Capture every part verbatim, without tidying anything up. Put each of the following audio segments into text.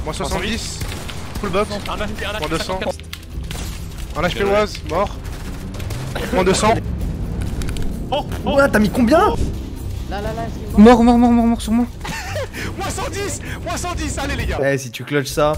moins soixante-dix. Full buff. Moins deux cents. Un H P Oise, mort. Moins deux cents. Oh, oh. Ouais, t'as mis combien? Là, là, là, mort, mort, mort, mort, mort sur moi. Moins cent dix. Moins cent dix, allez les gars. Eh, si tu clutches ça.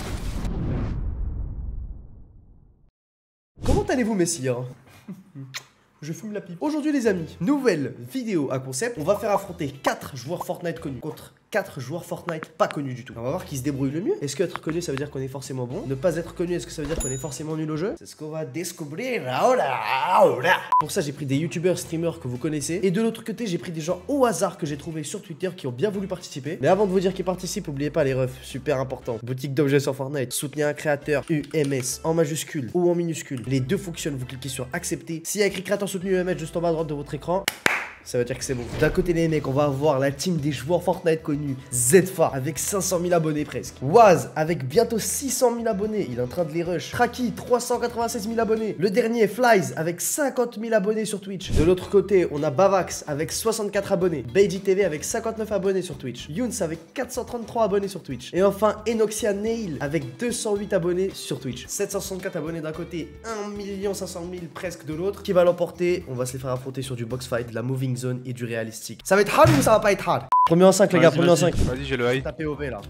Comment allez-vous, messire? Je fume la pipe. Aujourd'hui les amis, nouvelle vidéo à concept. On va faire affronter quatre joueurs Fortnite connus contre quatre joueurs Fortnite pas connus du tout. On va voir qui se débrouille le mieux. Est-ce qu'être connu ça veut dire qu'on est forcément bon? Ne pas être connu, est-ce que ça veut dire qu'on est forcément nul au jeu? C'est ce qu'on va découvrir. Pour ça j'ai pris des youtubeurs, streamers que vous connaissez. Et de l'autre côté j'ai pris des gens au hasard que j'ai trouvé sur Twitter qui ont bien voulu participer. Mais avant de vous dire qu'ils participent, n'oubliez pas les refs, super important. Boutique d'objets sur Fortnite. Soutenir un créateur U M S en majuscule ou en minuscule. Les deux fonctionnent, vous cliquez sur accepter. S'il y a écrit créateur soutenu U M S juste en bas à droite de votre écran, ça veut dire que c'est bon. D'un côté les mecs, on va avoir la team des joueurs Fortnite connus, Zfa avec cinq cent mille abonnés presque, Waz avec bientôt six cent mille abonnés, il est en train de les rush, Traki trois cent quatre-vingt-seize mille abonnés, le dernier Flies avec cinquante mille abonnés sur Twitch. De l'autre côté on a Bavax avec soixante-quatre abonnés, Beiji T V avec cinquante-neuf abonnés sur Twitch, Younes avec quatre cent trente-trois abonnés sur Twitch, et enfin Enoxia Nail avec deux cent huit abonnés sur Twitch. Sept cent soixante-quatre abonnés d'un côté, un million cinq cent mille presque de l'autre. Qui va l'emporter? On va se les faire affronter sur du box fight, de la moving zone et du réalistique. Ça va être hard ou ça va pas être hard? Premier en cinq les gars, premier en cinq. Vas-y, j'ai le high. P O V là.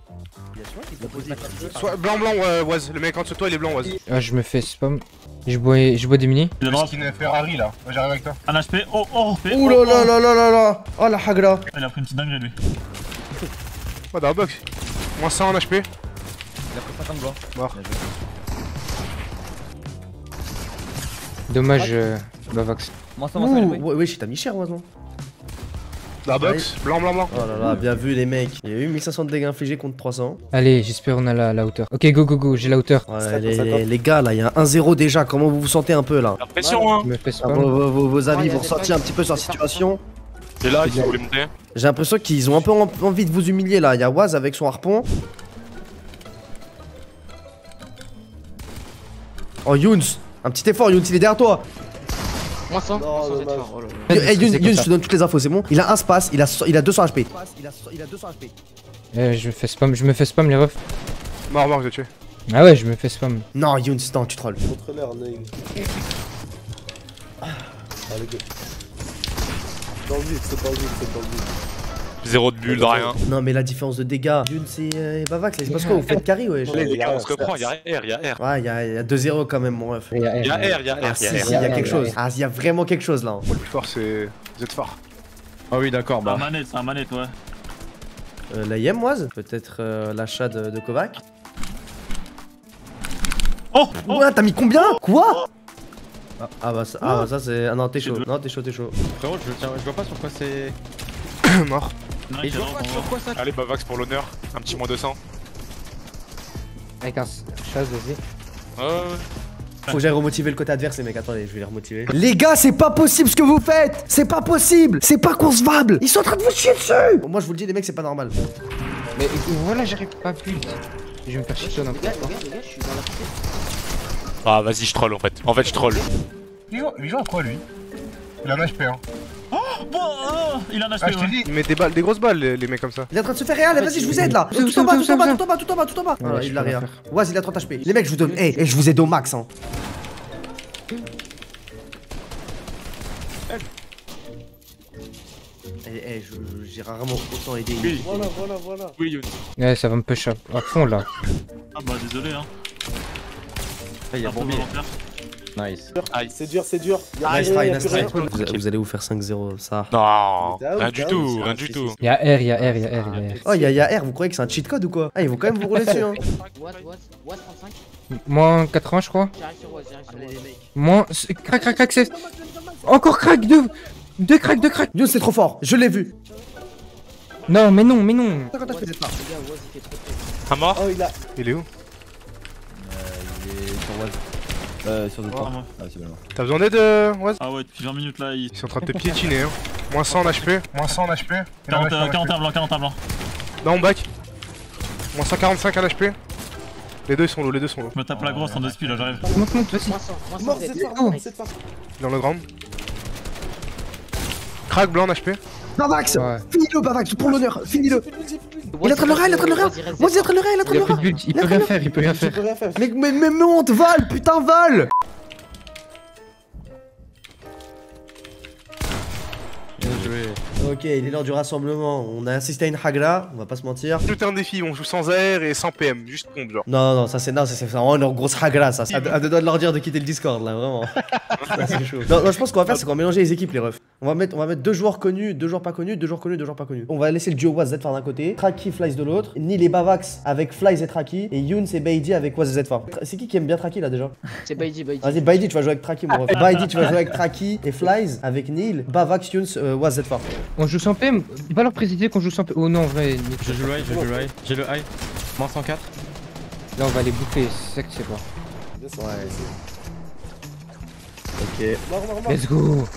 Soit blanc blanc euh, Oise, le mec en dessous de toi il est blanc Oise. Ah, je me fais spam. Je bois, je bois des mini. Le skin Ferrari là, moi j'arrive avec toi. Un H P, oh oh Ouh là là là là là là. Oh la hagra. Il a pris une petite dinguerie lui. Oh dans la box. Moins cent en H P. Il a pris cinquante blancs. Mort. Dommage, euh, Bavax. Moi ça, moi ça, Ouh, ouais, wesh, t'as mis cher heureusement. Dans la box, blanc blanc blanc. Oh là là, bien vu les mecs. Il y a eu mille cinq cents de dégâts infligés contre trois cents. Allez, j'espère on a la, la hauteur. Ok, go, go, go, j'ai la hauteur. Ouais, les, les, les gars là, il y a un zéro déjà. Comment vous vous sentez un peu là? La pression hein. Je me fais Ah, spam. vos, vos, vos, vos avis, vous ressentez un petit peu sur la situation? T'es là, si vous voulez monter. J'ai l'impression qu'ils ont un peu en- envie de vous humilier là. Il y a Waz avec son harpon. Oh Younes, un petit effort Younes, il est derrière toi. Moins cent. Hey Younes, Younes, je te donne toutes les infos, c'est bon? Il a un space, il a, il a deux cents H P. Il a, il a deux cents H P. Euh, je me fais spam, je me fais spam les refs. Mort mort, je l'ai tué. Ah ouais, je me fais spam. Non Younes, non, tu trolls. Contre-l'air, Nail. Ah, les gars. Dans le vide, c'est dans le vide, c'est dans le vide. Zéro de bulle, de rien. Non mais la différence de dégâts, Younes et, euh, et Bavax, là, c'est parce que vous faites carry wesh. Les gars, on se reprend, y'a R, y'a R. Ouais, il y a, y a deux zéro quand même mon ref. Il y a Y'a R. R, y'a Ah R, si, y'a si, R. il y a quelque chose. Ah, il y a vraiment quelque chose là. Le plus fort c'est Zfa. Ah oui, d'accord, C'est un bah. manette, c'est un manette, ouais. Euh, la Yem Waz, peut-être euh, l'achat de, de Kovac. Oh, oh. Ouais, t'as mis combien? Quoi? Ah, ah bah ça, ah, bah, ça c'est... Ah non, t'es chaud, non t'es chaud, t'es chaud. Frérot, je, tiens, je vois pas sur quoi c'est. Mort. Non, Et il je vois pas sur quoi ça. Allez, Bavax pour l'honneur. Un petit moins deux cents. Avec un chasse, vas-y. Ouais, ouais, ouais. Faut que j'aille remotiver le côté adverse les mecs, attendez, je vais les remotiver. Les gars, c'est pas possible ce que vous faites. C'est pas possible. C'est pas concevable. Ils sont en train de vous chier dessus. Moi je vous le dis les mecs, c'est pas normal. Mais voilà, j'arrive pas plus. Je vais me faire chier n'importe quoi. Je suis dans la portée. Ah, vas-y, je troll en fait. En fait, je troll. Il joue, il joue à quoi lui? Il a un H P hein. Oh, bon, oh, il a un H Ah P, je te ouais. dis, il met des balles, des grosses balles les, les mecs comme ça. Il est en train de se faire réel, vas-y, je vous aide là. Tout en bas, tout en bas, tout en bas, tout en bas, tout en bas. Voilà, il l'a rien. Waz, il a trente H P. Les mecs, je vous donne. Eh, hey, je vous aide au max hein. Eh, eh, je- j'ai rarement autant aidé. Oui, Voilà, voilà, voilà. oui, Youn. Ouais, ça va me push à à fond là. Ah bah désolé hein. Il y a Un peu bombé. volontaire. Nice. Aïe. C'est dur, c'est dur. Y'a Nice rien, try, y'a nice plus rien. try. Vous, vous allez vous faire cinq zéro, ça. Non, Down, rien du down, tout, c'est rien un du six, tout. six. Y'a R, y'a R, y'a R, y'a R. Oh, y'a y a R, vous croyez que c'est un cheat code ou quoi? Ah, ils vont quand même vous rouler dessus hein. Watt, Watt, Watt trente-cinq. Moins quatre-vingts, je crois. J'arrive sur Watt, j'arrive sur Watt. Moins. Crac, crac, crac, c'est. Encore crack, deux. Deux cracks, deux cracks. Younes, c'est trop fort, je l'ai vu. Non, mais non, mais non. cinquante H P d'être là. Les gars, Watt il fait trop trop. Un mort. Oh, il a. Il est où? Il est sur Waz. Euh, sur deux Oh, trois. moi. Ah, c'est bien. T'as besoin d'aide euh, Waz? Ah ouais, depuis vingt minutes là, il. Ils sont en train de te piétiner hein. Moins cent en H P, moins cent en H P. Il a un quarante, H P en euh, H P. quarante un blanc, quarante un blanc. Non, on back. Moins cent quarante-cinq en H P. Les deux ils sont low, les deux sont low. Je me tape la grosse en deux speed là, j'arrive. Monte, monte, vas-y. Moins cent, moins cent. Mort, Z. c'est fort, Oh. c'est fort. Dans le ground. Crack blanc en H P. Bavax, Ouais. finis-le Bavax, pour l'honneur, finis-le. Il est en train de le rail, il est en train de le rail. Moi, il est en train de le rail, il est en train de Il le a plus de rail. but, il peut rien faire, il peut rien Je faire. peux rien faire. Mais, mais, mais monte, Val, putain, Val. Bien joué. Ok, il est l'heure du rassemblement. On a assisté à une hagra, on va pas se mentir. Tout un défi, on joue sans A R et sans P M, juste pompe genre. Non, non, ça c'est non, ça, c'est vraiment une grosse hagra, ça. À, à deux doigts de leur dire de quitter le Discord, là, vraiment. Ça, c'est chaud. Non, non, je pense qu'on va faire, c'est qu'on va mélanger les équipes, les refs. On va mettre, on va mettre deux joueurs connus, deux joueurs pas connus, deux joueurs connus, deux joueurs pas connus. On va laisser le duo Waz Z faire d'un côté, Traki, Flies de l'autre, Nil et Bavax avec Flies et Traki, et Youn et Baidi avec Waz Z Far. C'est qui qui aime bien Traki là déjà? C'est Baidi, Baidi. Vas-y, Baidi, tu vas jouer avec Traki, mon ref. Baidi, tu vas jouer avec Traki et Flies avec Nil, Bavax, Youn, euh, Waz Z Far. On joue sans P M, pas leur préciser qu'on joue sans P M. Oh non, en vrai, Je joue le high, je joue le high. J'ai le high. Moins cent quatre. là on va les bouffer, c'est ça que c'est pas. Ouais, Ok. Mort, mort, mort. Let's go.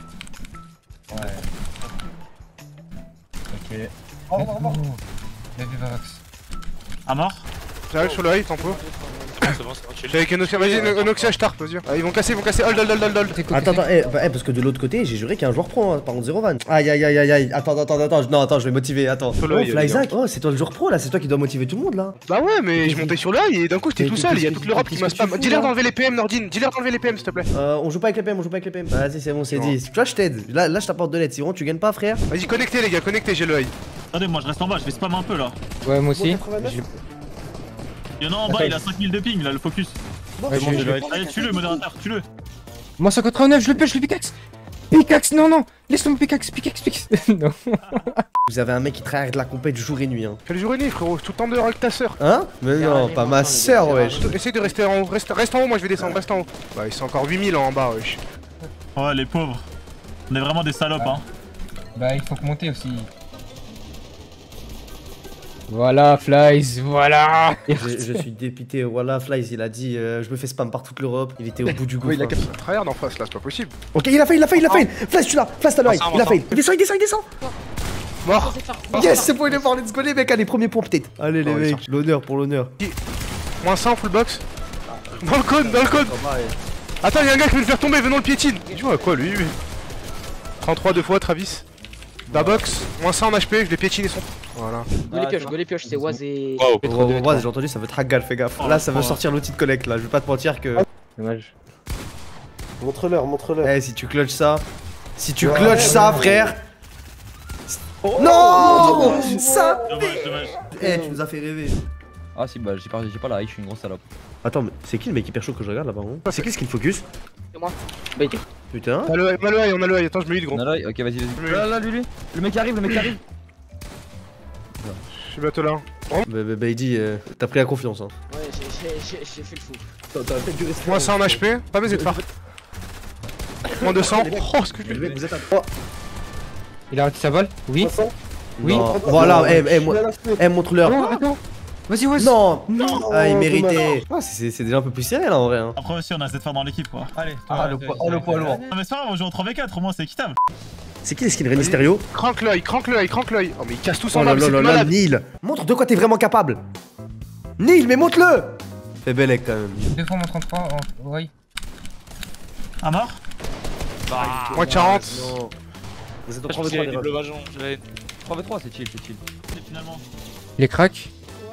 Mort, mort, mort. Bien vu, Vavax. À mort. J'arrive sur le high, tempo. C'est bon, c'est bon, chill. J'ai avec Enoxia, vas-y, Enoxia, je tarpe, vas-y. Ah, ils vont casser, ils vont casser, hold, hold, hold, hold, hold. Attends, attends, eh, bah, eh, parce que de l'autre côté, j'ai juré qu'il y a un joueur pro, hein, par contre zéro van. Aïe, aïe, aïe, aïe, aïe. Attends, attends, attends, non, attends, je vais motiver, attends. Sur le Oh, high, Flyzack, oh, c'est toi le joueur pro là, c'est toi qui dois motiver tout le monde là. Bah ouais, mais je montais sur le high et d'un coup j'étais Mais tout qu'est-ce seul, il y a que- toute l'Europe qui qu'est-ce m'a que tu spam. fous, Dis-leur là d'enlever les P M, Nordine, dis-leur d'enlever les P M s'il te plaît. Euh, on joue pas avec les P M, on joue pas avec les P M. Vas-y, c'est bon, c'est Non. dit. Tu vois, je t'aide. Là, là, je t'apporte de l'aide. Si vraiment tu gagnes pas, frère. Vas-y, connectez les gars, connectez, j'ai le high. Attendez, moi je reste en bas, je vais spam un peu là. Ouais, moi aussi. quatre-vingt-neuf. Je- Il y en a en bas, il a cinq mille de ping là, le focus. Ouais, je- je- Allez, tue-le, modérateur, tue-le. Moi cent quatre-vingt-neuf, je le pêche, le pickaxe. Pickaxe, non, non. Laisse-moi mon pickaxe, pickaxe, pickaxe. Non. Vous avez un mec qui travaille de la compète jour et nuit, hein. Quel jour et nuit, frérot, tout le temps dehors avec ta sœur. Hein? Mais non, Carrément, pas ma ça, les sœur, gars, wesh. Essaye de rester en haut, reste, reste en haut, moi je vais descendre, reste en haut. Bah, ils sont encore huit mille en bas, wesh. Ouais, les pauvres. On est vraiment des salopes, hein. Bah, il faut que monter aussi. Voilà, Flies, voilà. Je, je suis dépité. Voilà, Flies, il a dit euh, je me fais spam par toute l'Europe. Il était au bout du gouffre. hein. C'est un tryhard en face là, c'est pas possible. Ok, il a fait, il a fait, il a fait. Flies, tu l'as. Flies, t'as le high. Vincent, Il a fait. Vincent. Il descend, il descend, il descend. Mort. Yes, c'est bon, il est mort. Let's go, les mecs. Allez, premier point peut-être. Allez, les Oh, il est mecs. L'honneur pour l'honneur. Moins cent, full box. Dans le cône, dans le cône. Attends, y'a un gars qui veut le faire tomber, venons le piétine. Il joue à quoi lui lui trente-trois deux fois, Travis. Da box, moins cent en H P, je l'ai piétiné son. Voilà. Go les pioches, go les pioches, c'est Waz et. Wow. Oh, oh, ouais, j'ai entendu, ça veut te hagal, fais gaffe. Oh, Là, ça veut oh. sortir l'outil de collecte. Là, je vais pas te mentir que. Dommage. Montre-leur, montre-leur. Eh, si tu clutches ça. Si tu Ouais, clutches ouais, ça, ouais. frère. Oh, Non, ça. Dommage, dommage. Eh, tu nous as fait rêver. Ah si, bah j'ai pas, j'ai pas la high, je suis une grosse salope. Attends, mais c'est qui le mec hyper chaud que je regarde là-bas? hein C'est qui le skin focus? C'est moi. Baidi. Putain. On a le high, on a le high, on a le high. Attends, je me hit gros. On a la high, ok vas-y, vas-y. Là, là, lui, lui. Le mec arrive, le mec arrive. Je suis bateau là. Bah, bah, bah, il dit, euh, t'as pris la confiance. Hein. Ouais, j'ai- j'ai j'ai- j'ai fait le fou. T'as peut-être dû rester. Moins cent en H P, pas baisé de phare. Moins deux cents. Oh, ce que je Les lui mecs, vous êtes à trois. Il a arrêté sa balle? Oui. trois cents. Oui. Non. Voilà, eh, eh, moi- Il a la fenêtre. eh, montre-leur. Non, attends. Vas-y, Waz. Non. Non. Ah, il Oh, méritait. Ah, c'est c'est déjà un peu plus serré là en vrai. Hein. Après aussi, on a cette faire dans l'équipe quoi. Allez, Ah, le poids, oh, le poids lourd. Non mais c'est pas grave, on joue en trois v quatre, au moins c'est équitable. C'est qui les skins Rey Mysterio? Crank l'œil, crank l'œil, crank l'œil. Oh, mais ils cassent tous en Oh bas, là mais là c'est là plus là, malade. Neil. Montre de quoi t'es vraiment capable. Neil, mais montre-le. Fais belle quand même. Deux fois mon trente-trois. en- Oui. À mort. Moins quarante. Non. Vous êtes en Je trois v pensais trois les les refs. bleus vageons. j'avais- trois v trois, c'est chill, c'est chill. Finalement. Les cracks.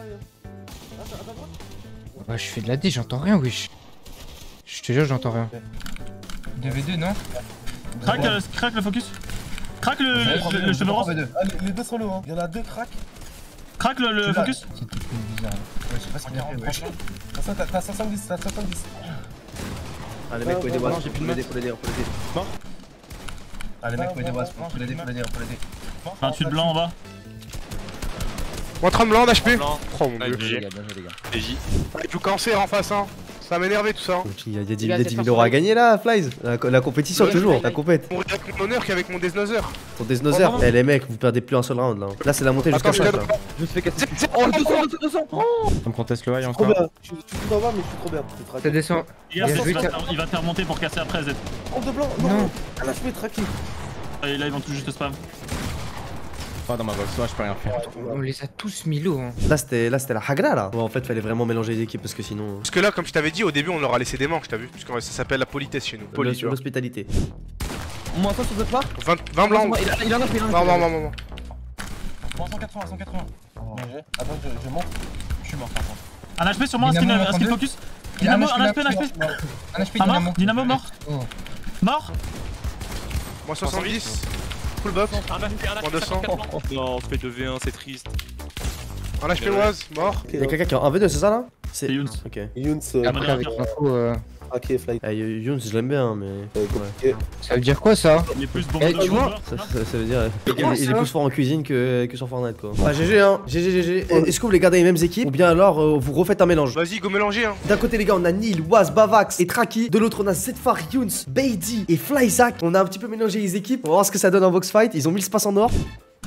Ouais, je fais de la D, j'entends rien, wesh. Je te jure, j'entends rien. deux v deux, non? Crac, euh, crac le focus. Crac le, le, le cheveu rose. Ah, les- les deux sont low, hein. Il y en a deux cracks. Crac le, le focus. C'est tout bizarre. Ouais, je sais pas ce qu'il a fait, wesh. T'as- T'as t'as soixante-dix, t'as soixante-dix. Ah, les mecs, faut aider Ouais, Waz. ouais, Faut l'aider, faut l'aider, faut l'aider. Ah, les mecs, faut aider Waz, faut l'aider, faut l'aider, faut l'aider. vingt-huit blanc en bas. Moins trente blanc en H P. Blanc. Oh mon Ouais, dieu. Bien joué, les gars, bien joué, les gars. D J. Il joue cancer en face, hein. Ça m'a énervé tout ça. hein. Il y a, il y a dix Il a mille cette euros à personne. gagner là, Flies. La, la compétition Ouais, toujours, ouais, la ouais. compète. On regarde avec mon honneur qu'avec mon Desnozer. Pour des snozzers. Oh, non. Eh les mecs, vous perdez plus un seul round là. Là c'est la montée jusqu'à Attends, je cinq regarde. là. Je me suis fait casser. Oh, deux cents, deux cents, deux cents. On conteste le high Trop bien. Tu tu tout en bas, mais je suis trop bien. T'es traqué. Ça descend. Il va, Bien joué, il va- Car- il va te faire monter pour casser après Z. Oh, de blanc. Non. Non. Ah, là, je vais traquer. Et là ils vont tout juste spam. Pas dans ma box, ouais, je peux rien faire. On les a tous mis low, hein. Là c'était là c'était la hagra là. Ouais, en fait fallait vraiment mélanger les équipes parce que sinon. Parce que là, comme je t'avais dit au début, on leur a laissé des manches, t'as vu? Parce que ça s'appelle la politesse chez nous. Poli, tu vois. L'hospitalité. Moins cent sur deux fois. vingt, vingt blancs. Il a il a un H P, il a un H P. Non, non, non, non, non. Moins cent quatre-vingts, cent quatre-vingts. Bien joué. Attends, je, je monte. Je suis mort par contre. Un H P sur moi, un skill, Dynamo, un skill un focus. Dynamo, un H P, un H P. Un H P Un mort, Dynamo. Dynamo mort. Oh. Mort. Moins soixante-dix. Full box. Moins deux cents. Non, on se fait deux v un, c'est triste. Un H P Oise, mort. Y'a quelqu'un qui a un v deux, c'est ça là? C'est Younes. Ok. Younes, euh, Après, avec l'info, euh, ok, flight. Eh, Younes, je l'aime bien, mais. Euh, compliqué. ça veut dire quoi ça? Il est plus bon Eh, de tu vois, joueur. Ça, ça- ça veut dire. Il, Comment il est ça plus fort en cuisine que, que sur Fortnite quoi. Bah, G G hein. G G, G G. Est-ce que vous les gardez les mêmes équipes ou bien alors euh, vous refaites un mélange? Vas-y, go mélanger, hein. D'un côté les gars on a Neil, Waz, Bavax et Traki. De l'autre on a Zedfar, Younes, Beidi et Flyzak. On a un petit peu mélangé les équipes. On va voir ce que ça donne en box fight. Ils ont mis le space en or.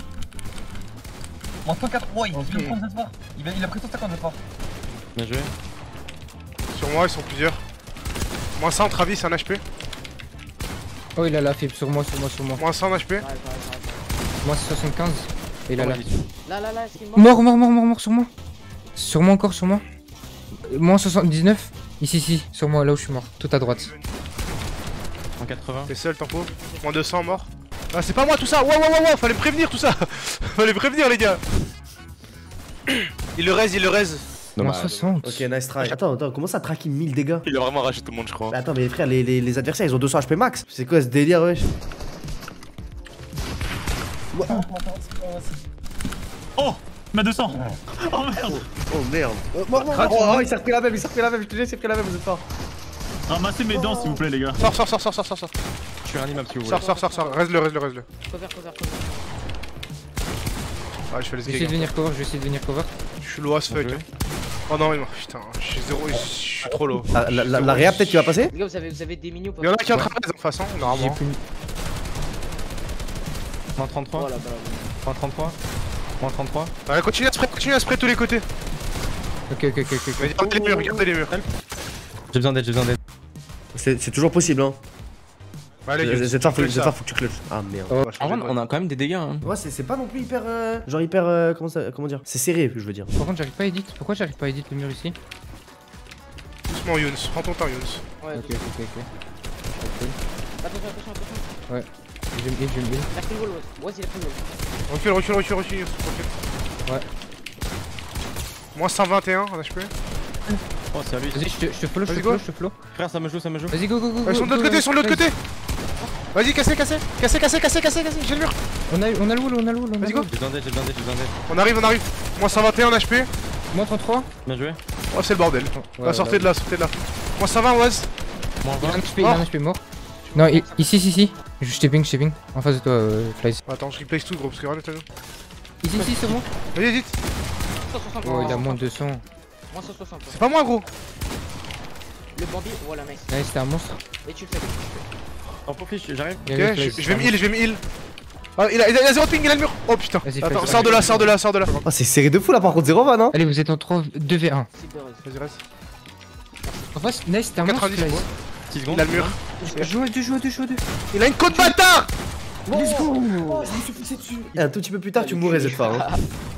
Moins cent quatre. Ouais, il va prendre cette fois. Il a il a pris cent cinquante de fort. Bien joué. Sur moi, ils sont plusieurs. Moins cent, Travis, un H P. Oh, il a la fibre sur moi, sur moi, sur moi. Moins cent, un H P. Ouais, ouais, ouais. Moi, c'est soixante-quinze. Et il a la. Là, là, là, skill mort. Mort, mort, mort, mort, mort, sur moi. Sur moi encore, sur moi. Euh, Moins soixante-dix-neuf. Ici, ici, sur moi, là où je suis mort. Tout à droite. cent quatre-vingts. T'es seul, tempo. Moins deux cents, mort. Ah, c'est pas moi tout ça. Wow, wow, wow, wow. Fallait me prévenir tout ça. Fallait me prévenir, les gars. Il le raise, il le raise. Moins soixante. Ok, nice try. Attends, attends, comment ça Traki mille dégâts? Il a vraiment arraché tout le monde, je crois. Bah attends, mais frère, les, les, les adversaires ils ont deux cents H P max. C'est quoi ce délire, wesh? Oh, ma deux cents. Oh merde. Oh merde. Oh, mort, mort, mort. Oh, oh, il s'est repris la même, il s'est repris la même. Je te dis, il s'est repris la même, vous êtes fort. Ramassez mes dents s'il vous plaît les gars. Sors, sors, sors, sors, sors, sors, sors. Je suis animable si vous voulez. Sors, sors, sors, sors. Reste-le, reste-le, reste-le. Cover, cover, cover. Ah, je fais les Je vais essayer de gigs. venir cover, je vais essayer de venir cover. Je suis low as fuck. Bien hein. Oh non, il m'a. Putain, je suis zéro. Je suis trop low. Ah, la, la, la réa peut-être qui va passer? Les gars, vous avez, vous avez des mini ou pas? Il y en a qui est en train de en face, hein, J'ai normalement. plus. Moins trente-trois. Voilà, bah, Moins trente-trois. Moins trente-trois. Allez, continue à spray, continue à spray de tous les côtés. Ok, ok, ok, ok. ok. Vas-y, regardez les murs, regardez les murs. J'ai besoin d'aide, j'ai besoin d'aide. C'est c'est toujours possible, hein. Bah, allez, C'est tard, faut faut que tu clutches. Ah merde. Oh, En vrai, on a quand même des dégâts. Hein. Ouais, c'est c'est pas non plus hyper. euh, Genre hyper. euh, comment, ça, comment dire? C'est serré, je veux dire. Par contre, j'arrive pas à edit. Pourquoi j'arrive pas à edit le mur ici? Doucement, Younes. Prends ton temps, Younes. ouais. Ok, ok, ok, ok. Attention, attention, attention. Je vais me heal, je vais me heal. Il a pris le wall, ouais. Ouais, il a pris le wall. Recule, recule, recule, recule, Younes. Recule. Ouais. Moins cent vingt et un en H P. Oh, c'est à lui. Vas-y, je te, je te follow, je Vas-y, te go. follow, je te follow. Frère, ça me joue, ça me joue. Vas-y, go, go, go. Ils go, sont de l'autre go, côté, ils sont de l'autre vas-y. côté. Vas-y, cassez, cassez. Cassez, cassez, cassez, cassez, cassez. J'ai le mur. On a, on a le wall, on a le wall, on a Vas-y, le go. wall. J'ai besoin d'aide, j'ai besoin d'aide, j'ai besoin d'aide. On arrive, on arrive. Moins cent vingt et un en H P. Moins trente-trois. Bien joué. Oh, c'est le bordel. Ouais, Bah, sortez de là, sortez de là. Moins cent vingt, Oise. Moins Il a un vingt. H P, il a un H P mort. Non, i- ici, ici, ici. Je t'ai ping, je t'ai ping. En face de toi, euh, Flies. Attends, je replace tout, gros, parce que regarde, t'as vu. Ici, ici, c'est bon. Vas-y, vite. cent soixante. Oh, il a moins de deux cents. Moins cent soixante. C'est pas moi, gros. Le Bambi, voilà, nice. Nice, c'était un monstre. Et tu le fais. En profite, j'arrive. Il y avait Ok, Flies, je je vais me c'était un heal, je vais me heal. Ah, il a, il a, il a zéro ping, il a le mur. Oh putain. Vas-y, Attends, fais- sors de là, sors de là, sors de là. Ah, c'est serré de fou là par contre, zéro van, hein. Allez, vous êtes en trois, deux v un. C'est beurre. Vas-y, reste. En face, nice, c'était un monstre. quatre-vingt-dix, Flies. quoi. six Il secondes. a le mur. Joue à deux, joue à deux, joue à deux. Il a une côte bâtard. Let's go. Et un tout petit peu plus tard, tu mourrais cette fois. Hein.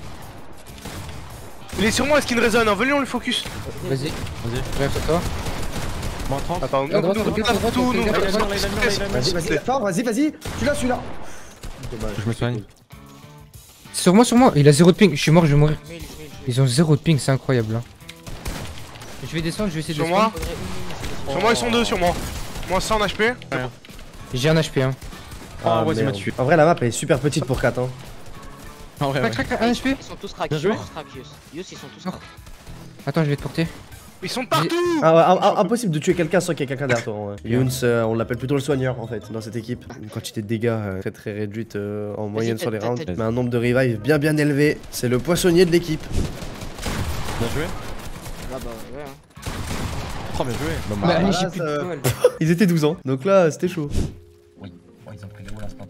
Il est sur moi, est-ce qu'il résonne? Venez, on le focus. Vas-y, Vas-y. bref, sur toi. Moins trente. Attends, À droite, nous, à droite, à droite, tout, on nous. fait Allez, gaffe. allez, allez, allez, allez, Vas-y, vas-y, fort, vas-y, vas-y. Tu l'as celui-là. Je me soigne. Sur moi, sur moi, il a zéro de ping. Je suis mort, je vais mourir. Mail, mail, mail. Ils ont zéro de ping, c'est incroyable. Hein. Je vais descendre, je vais essayer de Sur moi. descendre. Faudrait une minute, c'est Sur moi, ils sont deux, sur moi. Moins cent en H P. J'ai un H P. Hein. Ah, ouais, il m'a merde. tué. En vrai, la map elle est super petite pour quatre. Hein. En vrai, ouais. Crac, crac, un H P. Ils sont tous crack. Bien Ils sont joué. tous crack, Yus. Yus, ils sont tous crack. Attends, je vais te porter. Ils sont partout. Ah ouais, im- im- impossible de tuer quelqu'un sans qu'il y ait quelqu'un derrière toi. Ouais. Younes, euh, on l'appelle plutôt le soigneur en fait dans cette équipe. Une quantité de dégâts euh, très très réduite euh, en moyenne sur les t'as- rounds, t'as- mais un nombre de revives bien bien élevé. C'est le poissonnier de l'équipe. Bien joué. Ah bah ouais. hein. Oh, bien joué. Bah, allez, ah, j'ai plus de ça- balles. Ils étaient douze ans, donc là c'était chaud. Oui. Bon, ils ont pris les walls à ce point.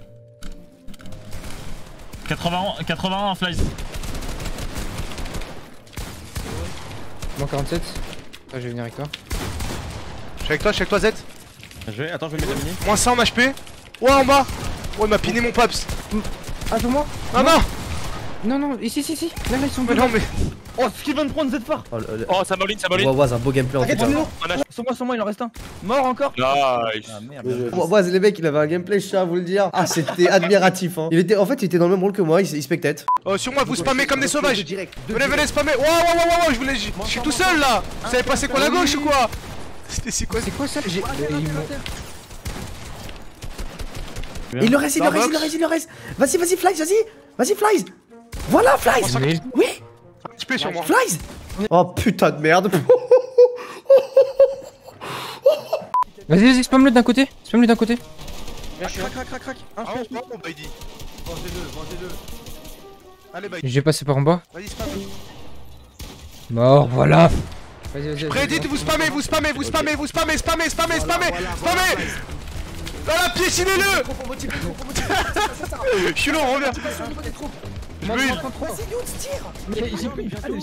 quatre-vingt-un, quatre-vingt-un, Flies. Moins quarante-sept. Ah, je vais venir avec toi. Je suis avec toi, je suis avec toi, Z. Bien joué. Attends, je vais mettre la mini. Moins cent en H P. Ouais, en bas. Ouais, il m'a piné mon paps. Ah, pour moi. Ah non. Non, non, ici, ici, ici. Là, là, ils sont Mais deux. non, mais. Oh, ce qu'il vient de prendre cette phare. Oh, le- le- Oh, ça m'enligne, ça on m'enligne. voit Waz, un beau gameplay en tout T'inquiète, cas. il est lourd. On a- Sur moi, sur moi, il en reste un. Mort encore. Nice. Ah merde. Bien joué. Waz, les mecs, il avait un gameplay, je tiens à vous le dire. Ah, c'était admiratif, hein. Il était, en fait, il était dans le même rôle que moi, il, il spectate. Oh, sur moi, vous spammez comme des sauvages. Direct. Venez, venez spammer. Wow, wow, wow, wow, je voulais. Je suis tout seul là. Vous savez pas c'est quoi la gauche ou quoi? C'était c'est quoi? C'est quoi ça? J'ai. euh, ils m'ont- Il le reste, il le reste, il le reste, il le reste. Vas-y, vas-y, Flies, vas-y. Vas-y, Flies. Voilà, Flies. Mais- Oui, H P sur moi. Flies. Oh putain de merde. Vas-y, vas-y, spam-le d'un côté. Spam-le d'un côté. Bien sûr. Crac, crac, crac, crac. Un Ah, flash. non, mon Baidi. Vengez-le, vengez-le. Allez, Baidi. J'ai passé par en bas. Vas-y, spam. Mort, voilà. Vas-y, vas-y. vas-y. Prédite, vous spammez, vous spammez, vous spammez, vous spammez, spammez, spammez, spammez, spammez. Voilà, piétinez-le. Je suis long, reviens. Je Moi, me heal. moi, contre- Mais j'ai plus de flash.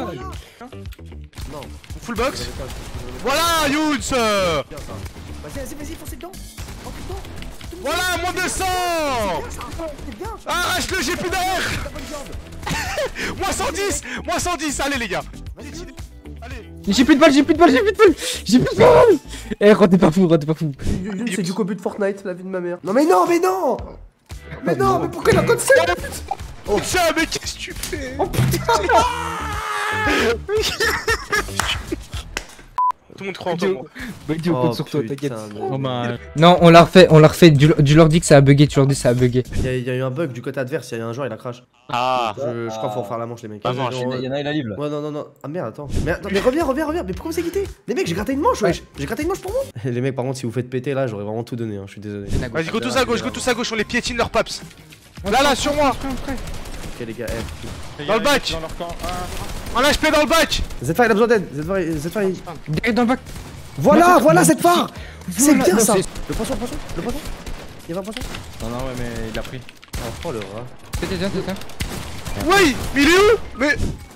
Full box. Voilà, Younes. Vas-y, vas-y, vas-y, foncez dedans. Voilà, moins deux cents. Arrache-le, j'ai plus d'air. Moins cent dix, moins cent dix, allez les gars. Allez. J'ai plus de balles, j'ai plus de balles, j'ai plus de balles. J'ai plus de balles. Eh, rendez pas fou, rendez pas fou. C'est du coput de Fortnite, la vie de ma mère. Non mais non, mais non. Mais non, mais pourquoi il a code sept? Oh tiens, mais qu'est-ce que tu fais? Oh putain. Tout le monde croit en toi. moi. Bah, dis, on compte sur toi, t'inquiète. Dommage. Non, on l'a refait, on l'a refait. Tu tu leur dis que ça a bugué, tu leur dis que ça a bugué. Il y, a- il y a eu un bug du côté adverse, il y a eu un joueur, il a crash. Ah. Je, je crois qu'il faut refaire la manche, les mecs. Ah, non, Euh, Il y en a, il a libre là. Ouais, non, non, non. Ah merde, attends. Mais, attends, mais reviens, reviens, reviens. Mais pourquoi vous avez quitté? Les mecs, j'ai gratté une manche, wesh. J'ai gratté une manche pour vous. Les mecs, par contre, si vous faites péter là, j'aurais vraiment tout donné, hein. Je suis désolé. Vas-y, go tous à gauche, go tous à gauche, on les piétine leurs paps. Là, là, sur moi. Ok, les gars, eh. Dans le bac. Dans leur camp. Ah. Un H P dans le bac. Z-Fire, il a besoin d'aide. Z-Fire, Z-Fire, il- Direct dans le bac. Voilà, Non, voilà non, cette phare. C'est Voilà, bien non, ça. c'est- Le poisson, le poisson, le poisson. Il y avait un poisson. Non, non, ouais, mais il a pris. Oh, oh le rat. T'es bien, t'es bien. Oui, mais il est où? Mais.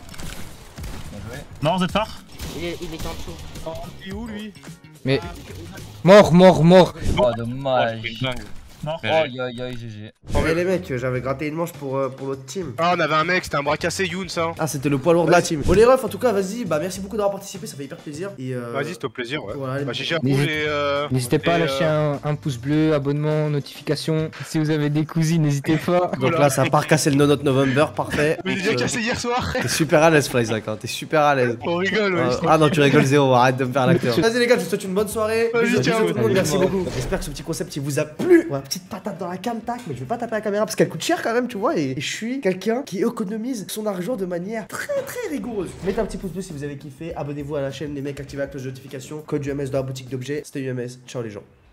Non, Z phare. Il, est, il était en dessous. Oh, il est où lui? Mais. Mort, mort, mort. Oh, Oh, dommage. je suis dingue. Mort. Oh, aïe aïe aïe, G G. Eh les mecs, j'avais gratté une manche pour, euh, pour l'autre team. Ah, on avait un mec, c'était un bras cassé, Younes, hein. Ah, c'était le poids lourd de la team. Bon, les refs, en tout cas, vas-y. Bah, merci beaucoup d'avoir participé, ça fait hyper plaisir. Et euh... Vas-y, c'est au plaisir, ouais. Voilà, Bah, les- j'ai cher N'hésite- et euh. N'hésitez pas à et, lâcher euh, un, un pouce bleu, abonnement, notification. Si vous avez des cousines, n'hésitez pas. Donc là, ça part casser le No Not November, parfait. Je l'ai déjà Euh, cassé hier soir. T'es super à l'aise, Flyzak, hein. T'es super à l'aise. On rigole, ouais. Euh, ah non, tu rigoles zéro, arrête de me faire l'acteur. Vas-y les gars, je vous souhaite une bonne soirée. Vas-y, Bisous, ciao. bisous tout le monde, Allez, merci mort. beaucoup. J'espère que ce petit concept il vous a plu. Ouais, petite patate dans la cam, tac, mais je vais pas taper la caméra parce qu'elle coûte cher quand même, tu vois. Et, et je suis quelqu'un qui économise son argent de manière très très rigoureuse. Mettez un petit pouce bleu si vous avez kiffé. Abonnez-vous à la chaîne, les mecs, activez la cloche de notification. Code U M S dans la boutique d'objets. C'était U M S. Ciao les gens.